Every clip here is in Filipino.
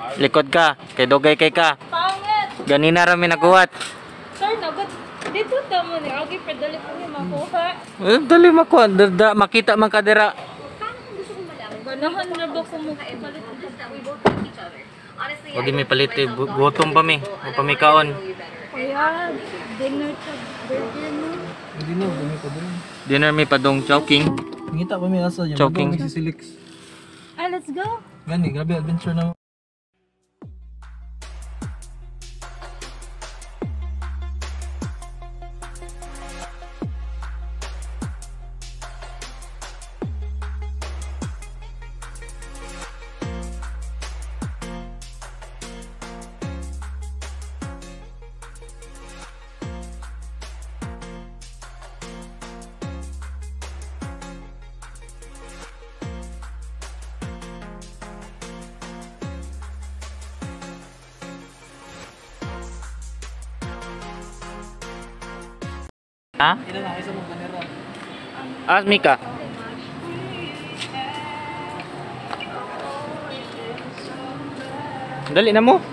Likod ka, kay dugay kay ka. Pangit! Ganina ra mi nakuwat. Sir, nagod. Dito tamo ni Agi, pedali po niya makuha. Dali makuha, makita man ka dira. Ganahan na ba ko mo palit? Wagi mi palit, gutom pa mi, o pa mi kaon. Kaya, dinner sa burger mo. Hindi na, dami pa din. Dinner mi padong chowking. Ngita pa may asa dyan. Choking. Si Silix. Ah, let's go. Gani, grabe adventure na. Ha? Ina na, isa mong kanera. Mika. Dali na mo.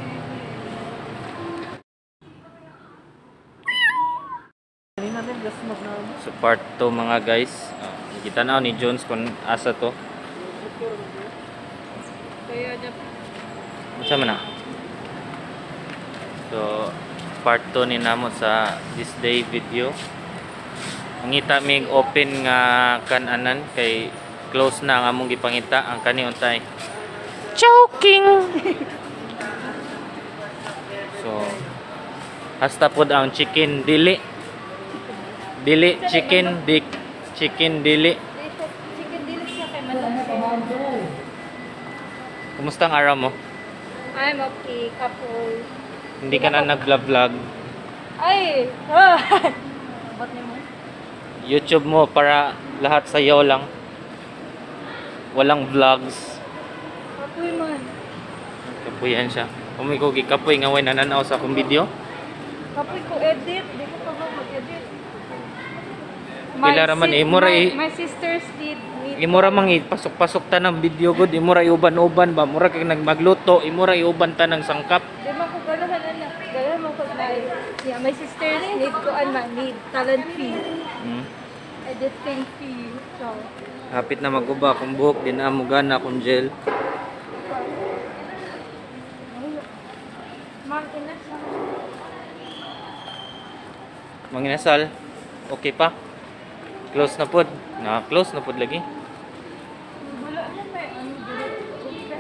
Kanina rin, just mag na. So part 2 mga guys. Kita na ni Jones kung asa to. Kaya, Masa man na? So part 2 ni namo sa this day video. Mangita mig open nga kananan kay close na ang among gipangita ang kani untay. Choking. So hasta pod ang chicken dili. Dili chicken dik chicken dili. chicken dilis siya kay Madam. Kumusta ang araw mo? I'm okay, couple. Hindi ka na nag-vlog. Ay! Ba't niyo mo? YouTube mo para lahat sayo lang. Walang vlogs. Kapoy man. Kapuyan siya. Kung ko gikapoy nga way nananaw sa akong video. Kapoy ko edit. Di ko pa ba mag-edit. Pila raman, imo ra My sisters did meet. Imo ra mang pasok-pasok ta ng video good, imo ra iuban-uban ba, mura kay nagmagluto, imo ra iuban ta ng sangkap. Di man ko ganahan anak. Ganahan mo ko na. Yeah, my sisters need ko need talent fee. Editing fee. So, Hapit na maguba kung buhok din amo gana kung gel. Ma'am, inasal. Manginasal. Okay pa? Close na pod. Na-close na pod lagi. Wala na may ano dito.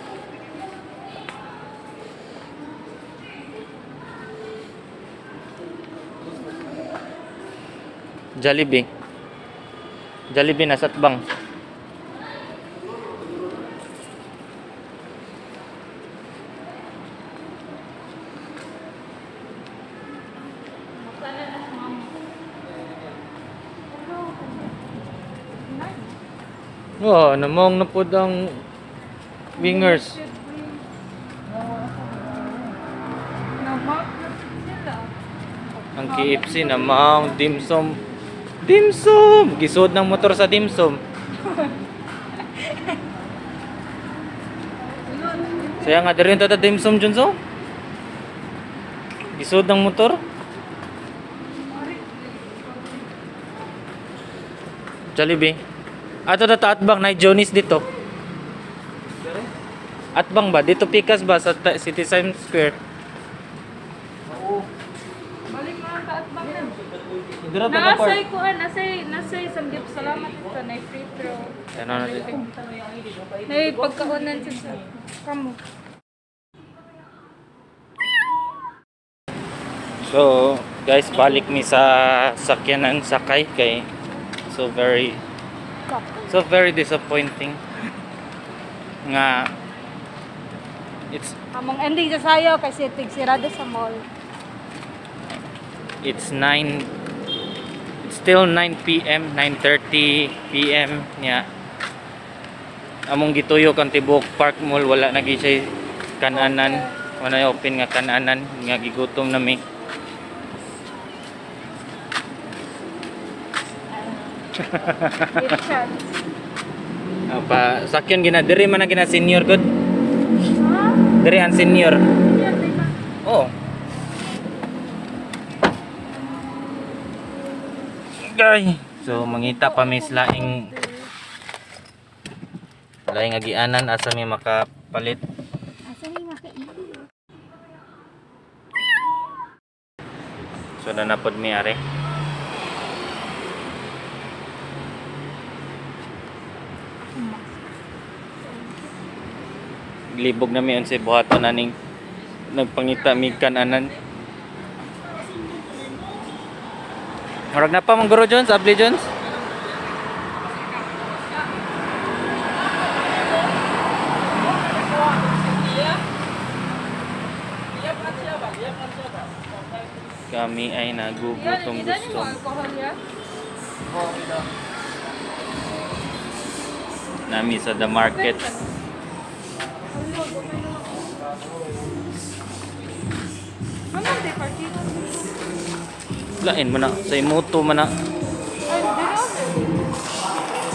Jollibee. Jollibee na satbang. Oh, namong na pod ang wingers. Ang KFC namang dimsum. Dimsum! Gisod ng motor sa dimsum. Saya nga diri ta dimsum Junso. Gisod ng motor. Jollibee. Ato na atbang na Jonis dito. Atbang ba? Dito pikas ba sa City Times Square? Balik mo ang taas ba? Dira ta ka Nasay ko nasay samgyup salamat ito na free throw. Ano na dito? Nay pagkaunan sa kamo. So, guys, balik mi sa sakyanan sakay kay so very disappointing nga it's Among ending sa sayo kasi tig sirado sa mall. it's still 9 p.m. 9:30 p.m. nya among gituyo kan tibok Park Mall wala na gi siya kananan wala open nga kananan nga gigutom nami. Chance. Pa sakyan gina diri man na gina senior good. Ha? Diri ang senior. Oh. Okay. So mangita pa mi laing agianan asa mi makapalit. Asa may makaili? So nanapod mi are. Libog na mi on sa buhaton aning nagpangita mi kananan. Harag na pa mong Guru Jones, Abli Jones. Kami ay nagugutong gusto. Nami sa the market. Ano di party? Lain mo na, sa imoto mo na. Ay, di na.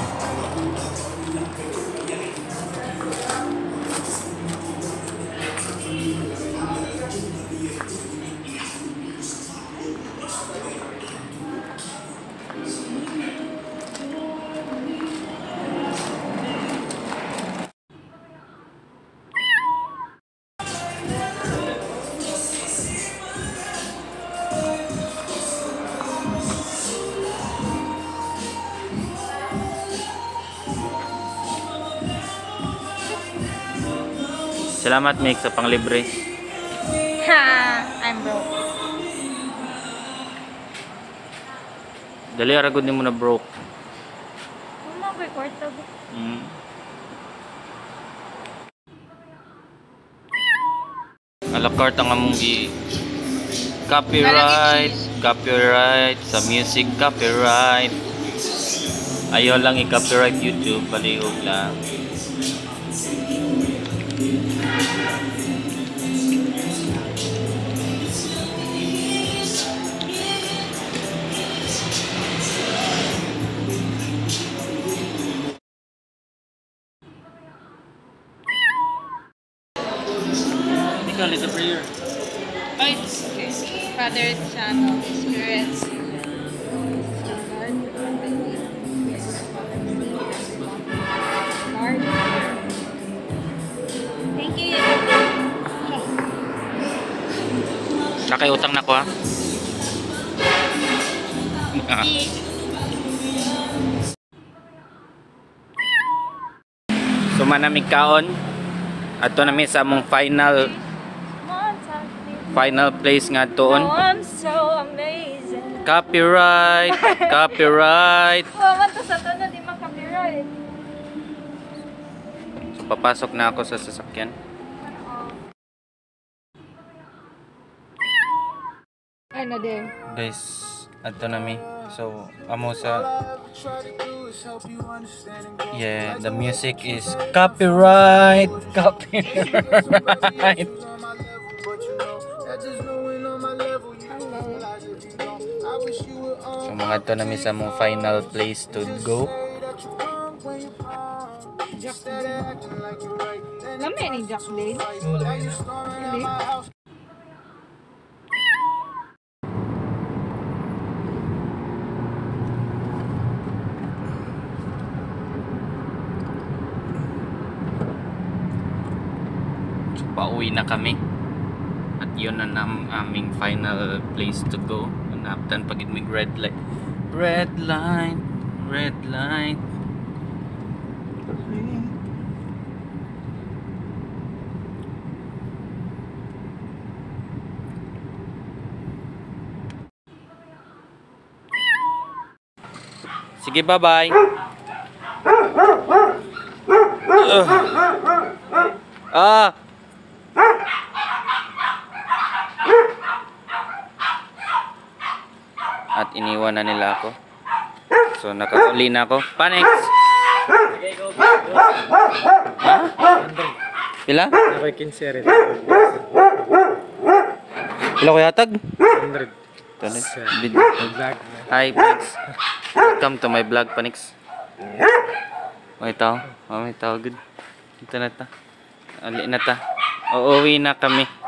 Salamat Mick sa panglibre. Ha! I'm broke. Dali aragod ni mo na broke. Ano mo ko'y kwarta ba? A la carte ang among copyright sa music, copyright. Ayaw lang i-copyright YouTube, palihog lang. Ikaw, little prayer. Ay, okay. Father, Son, Holy Spirit. Lord. Thank you. Nakiutang na ko ha. Sumanamig kaon. Ato na mi sa among final place nga toon. Oh, I'm so amazing. Copyright, copyright. Oh, man to sa to na di makapiright. So papasok na ako sa sasakyan. Ano din? Guys, ato na mi. So amo sa the music is copyright, copyright. So mga to na mi sa mong final place to go. Lamay ni Jack Lane. Really? So pauwi na kami. At yun na aming final place to go. Naptan pagid mig red light. Red light, red light. Sige, bye-bye. At iniwan na nila ako. So nakauli na ako. Panex. Ha? Pila? Ako'y 15 rin. Pila ko yatag? 100. Vlog. Hi, Panex. Welcome to my vlog, Panex. May tao. May tao. Good. Dito na ta. Ali na ta. Uuwi na kami.